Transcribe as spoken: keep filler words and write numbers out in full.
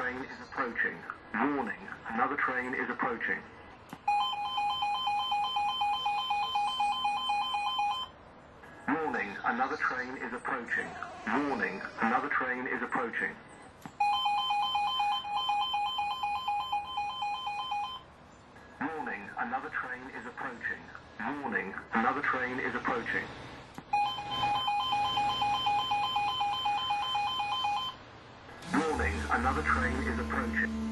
train is approaching. Warning, another train is approaching. Warning, another train is approaching. Warning, another train is approaching. Warning, another train is approaching. Warning, another train is approaching. Warning, another train is approaching.